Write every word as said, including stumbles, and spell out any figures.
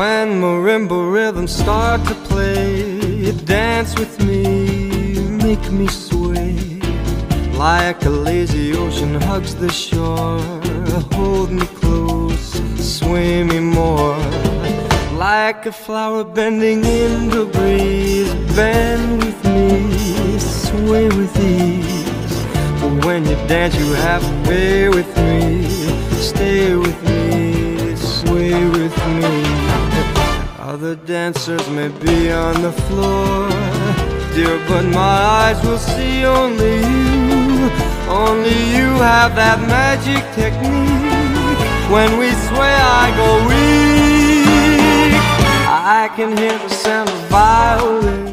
When marimba rhythms start to play, dance with me, make me sway. Like a lazy ocean hugs the shore, hold me close, sway me more. Like a flower bending in the breeze, bend with me, sway with ease. But when you dance you have to be with me, stay with me, sway with me. Other dancers may be on the floor, dear, but my eyes will see only you. Only you have that magic technique. When we sway I go weak. I can hear the sound of violin